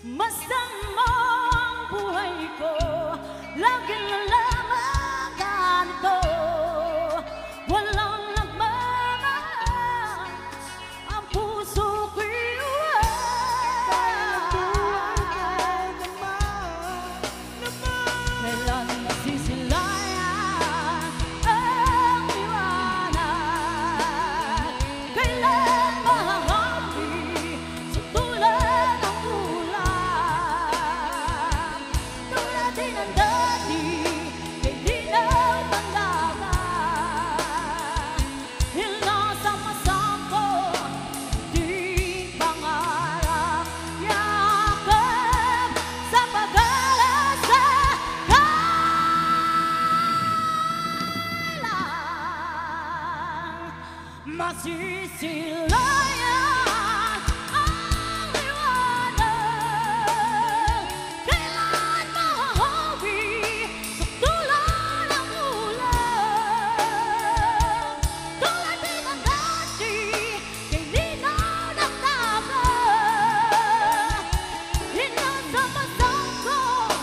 Masama ang buhay ko, lagi na lamang ganito. Walang nagmamahal, ang puso ko'y kailan nasisilayan ang liwanag, kailan mahahawi sa tulad ng ulan. Tulad din ang dati, kay linaw ng laban. Hinasama-sam ko, di pangarap, yakap sa pag-alasa. Masisilayan ang liwanag, kailan mahahawi sa tulad ng ulan. Tulad din ang dati, kay linaw ng laban. Hinasama-sam ko,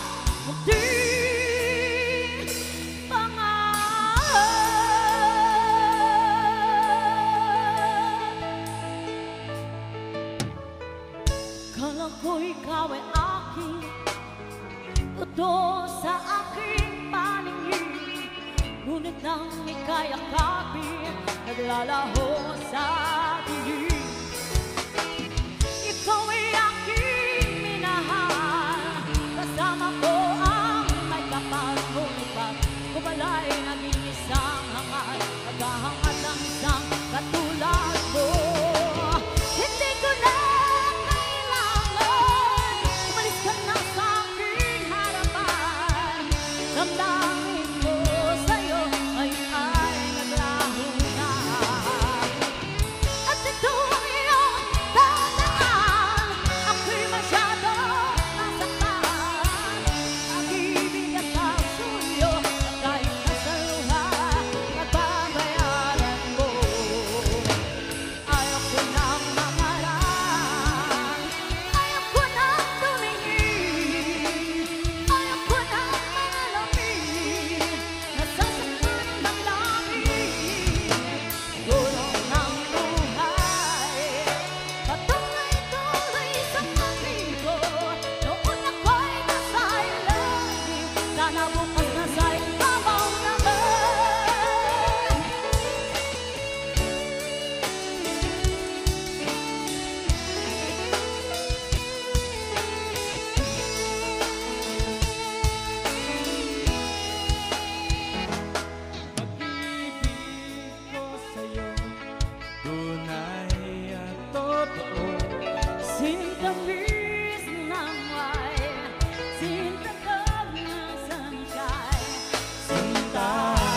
maging pangarap. Kala ko ikaw ay aking utos sa aking paningin, ngunit nang ika'y yakapin, naglalaho sa dilim. Ikaw ay aking minahal, kasama ko ang may kapal, ngunit pag kumalay naging isang hangal, naghahangat ang isang katulad mo. Hindi ko na kailangan, umalis ka na sa aking harapan. Damdamin ko sa'yo ngayon ay naglaho na, at ito ang iyong tandaan. Ako'y masyadong nasaktan, pag-ibig at pagsuyo at kahit nasa luha nagbabayaran mo. Ayaw ko nang mangarap, ayaw ko nang tumingin, ayaw ko nang malamin, nasasaktan ng langit. Gulong ng buhay, patuloy-tuloy sa pag-ibo. Noon ako'y nasa ilalim, sana bukas nasa ibabaw naman. Pag-ibig ko sa'yo, tunay at totoo. Sintamis ng wine, sintakab ng sunshine, sinta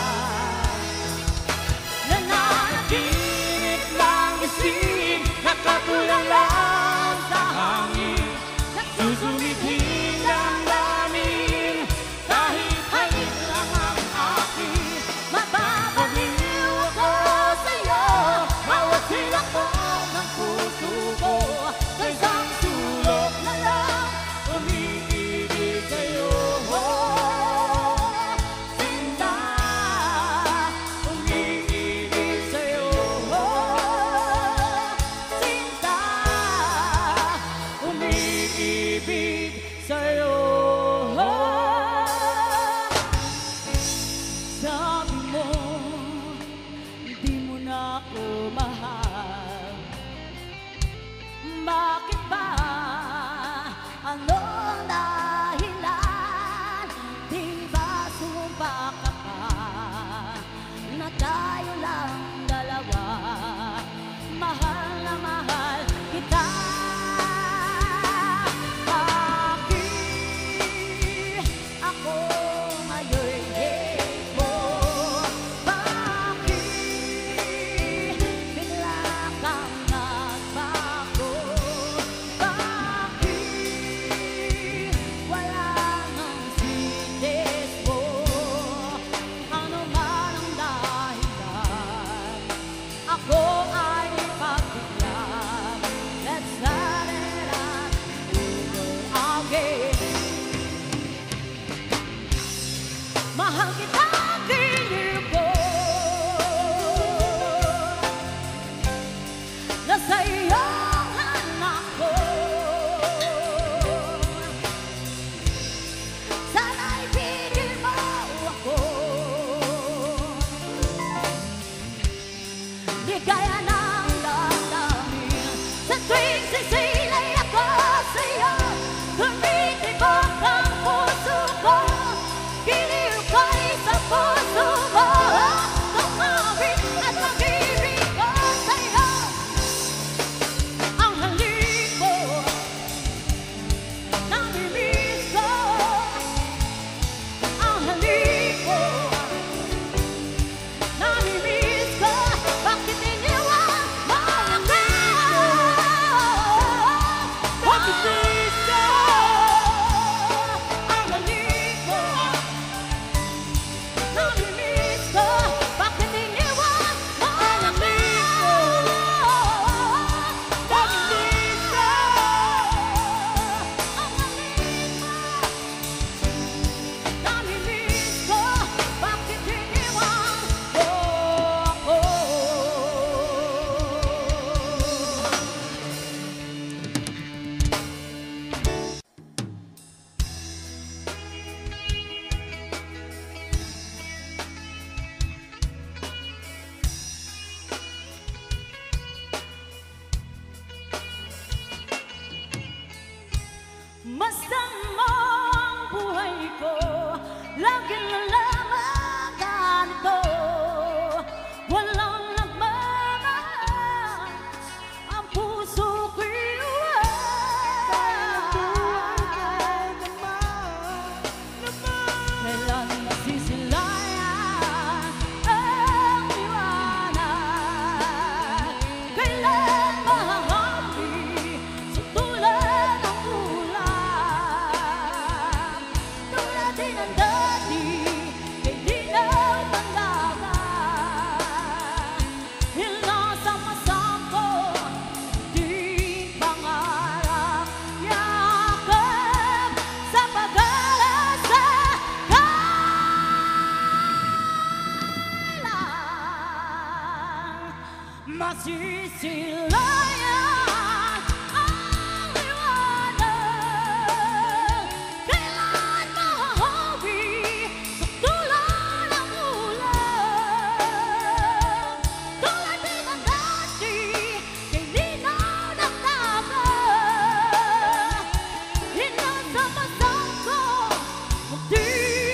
nananaginip lang isip, Nakatulala sa hangin, susumikhin ang lamin. Kahit halik lang ang akin, mapapaliw ako sa'yo. bawat silak mo Ng puso ko, sa isang sulok na lang umiibig sa'yo. sinta, umiibig sa'yo. Sinta, umiibig sa'yo. Sabi mo, hindi mo na ako mahal. Bakit ba? Anong dahilan? Di ba sumpa ka pa na tayo lang dalawa? Mahal na mahal kita. Bakit ako ngayon'y hate mo? Bakit bigla kang nagbago? Bakit Masama ang buhay ko, lagi na lamang ganito. Walang nagmamahal, ang puso ko'y kailan masisilayan ang liwanag, kailan mahahawi sa tulad ng ulan. Tulad din ang dati, kay linaw ng laban. Hinasama-sam ko, di pangarap, yakap sa pag-alasa. Masisilayan ang liwanag, kailan mahahawi sa tulad ng ulan. Tulad din ng dati, kay linaw ng dagat. Hinasama-sam ko, di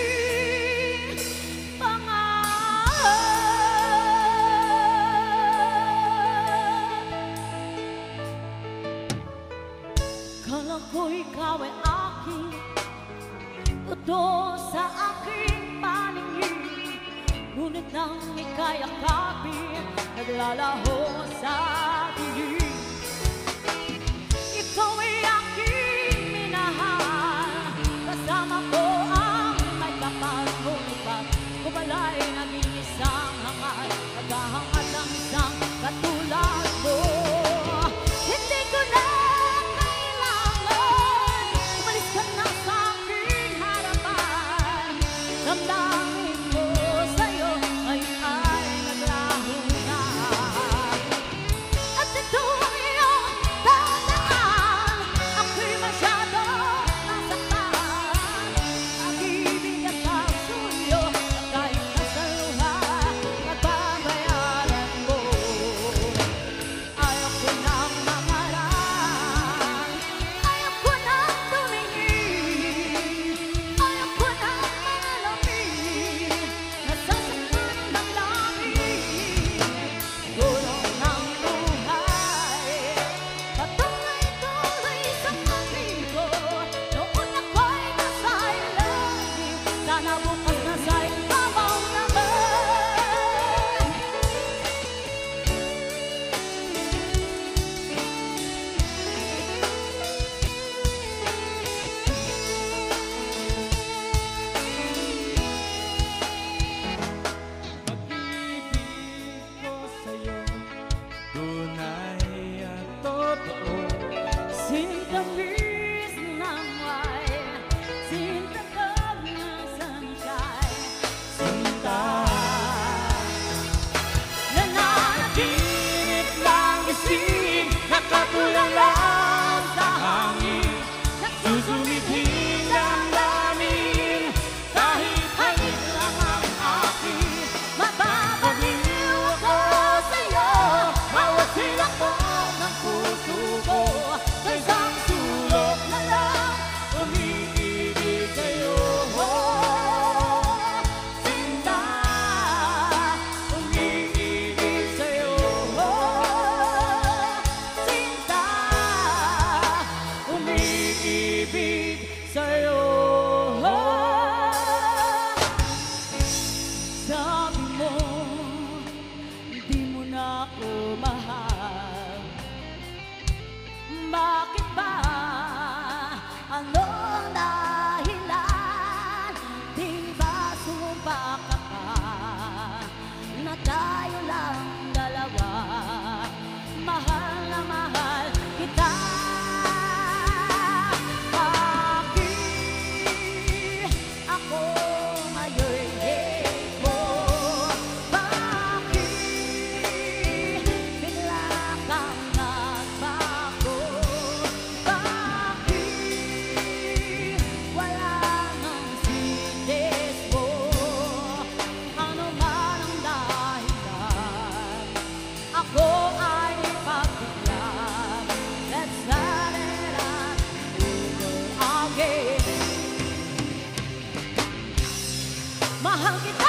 kala ko ikaw ay aking totoo sa aking paningin, ngunit nang ika'y yakapin, naglalaho sa dilim. Ikaw ay aking minahal, kasama ko ang may kapal, ngunit ba't kumalay naging isang hangal, naghahangad ng isang katulad mo. Hindi ko na damdamin ko sa'yo ay naglaho na. At ito akin. Mahal kita